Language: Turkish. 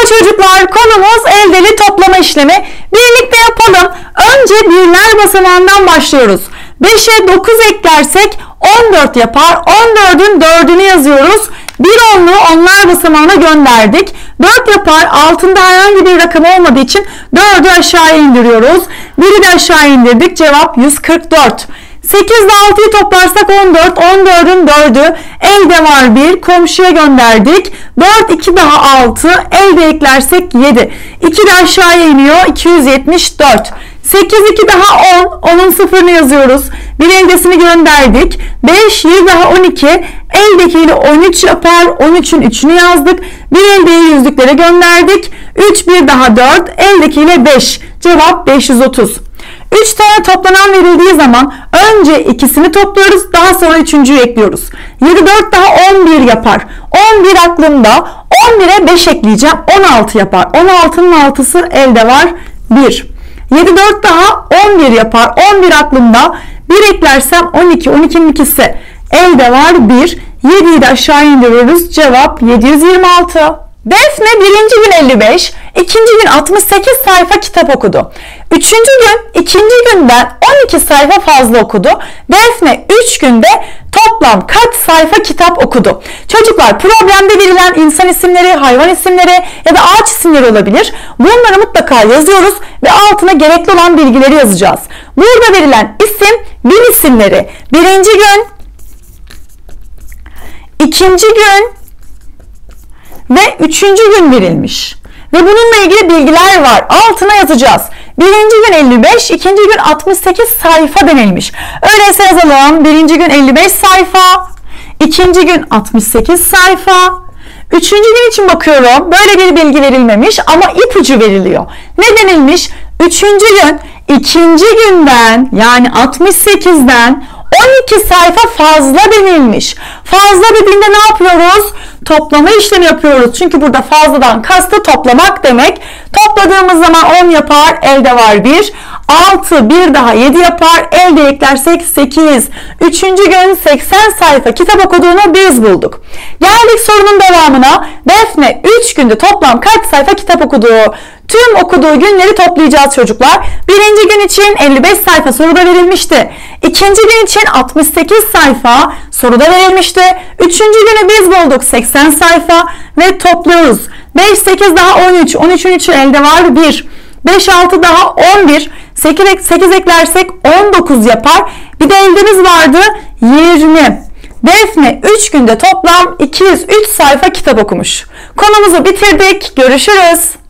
çocuklar, konumuz eldeli toplama işlemi. Birlikte yapalım. Önce birler basamağından başlıyoruz. 5'e 9 eklersek 14 yapar. 14'ün 4'ünü yazıyoruz. Bir onluğu onlar basamağına gönderdik. 4 yapar. Altında herhangi bir rakam olmadığı için 4'ü aşağıya indiriyoruz. 1'i de aşağı indirdik. Cevap 144. 8 ile 6'yı toplarsak 14. 14'ün 4'ü. Elde var 1. Komşuya gönderdik. 4, 2 daha 6. Elde eklersek 7. 2 de aşağıya iniyor. 274. 8, 2 daha 10. Onun sıfırını yazıyoruz. Bir eldesini gönderdik. 5, 7 daha 12. Eldekiyle 13 yapar. 13'ün 3'ünü yazdık. Bir eldeyi yüzlüklere gönderdik. 3, 1 daha 4. Eldekiyle 5. Cevap 530. 3 tane toplanan verildiği zaman önce ikisini topluyoruz. Daha sonra üçüncüyü ekliyoruz. 7, 4 daha 11 yapar. 11 aklımda. 11'e 5 ekleyeceğim. 16 yapar. 16'nın 6'sı elde var. 1. 7, 4 daha 11 yapar. 11 aklımda. 1 eklersem 12. 12'nin ikisi elde var. 1. 7'yi de aşağı indiriyoruz. Cevap 726. Defne birinci gün 55, ikinci gün 68 sayfa kitap okudu. Üçüncü gün ikinci günden 12 sayfa fazla okudu. Defne 3 günde toplam kaç sayfa kitap okudu? Çocuklar, problemde verilen insan isimleri, hayvan isimleri ya da ağaç isimleri olabilir. Bunları mutlaka yazıyoruz ve altına gerekli olan bilgileri yazacağız. Burada verilen isim bil isimleri. Birinci gün, ikinci gün ve üçüncü gün verilmiş. Ve bununla ilgili bilgiler var. Altına yazacağız. Birinci gün 55, ikinci gün 68 sayfa denilmiş. Öyleyse yazalım. Birinci gün 55 sayfa, ikinci gün 68 sayfa. Üçüncü gün için bakıyorum. Böyle bir bilgi verilmemiş ama ipucu veriliyor. Ne denilmiş? Üçüncü gün ikinci günden, yani 68'den 12 sayfa fazla denilmiş. Fazla dediğinde ne yapıyoruz? Toplama işlemi yapıyoruz. Çünkü burada fazladan kastı toplamak demek. Topladığımız zaman 10 yapar. Elde var 1. 6, 1 daha 7 yapar. Elde eklersek 8. Üçüncü gün 80 sayfa kitap okuduğunu biz bulduk. Geldik sorunun devamına. Defne 3 günde toplam kaç sayfa kitap okuduğu? Tüm okuduğu günleri toplayacağız çocuklar. Birinci gün için 55 sayfa soruda verilmişti. İkinci gün için 68 sayfa soruda verilmişti. Üçüncü günü biz bulduk, 80 sayfa ve topluyoruz. 5, 8 daha 13. 13'ün 3'ü elde var 1. 5, 6 daha 11. 8 eklersek 19 yapar. Bir de eldemiz vardı 20. Defne 3 günde toplam 203 sayfa kitap okumuş. Konumuzu bitirdik. Görüşürüz.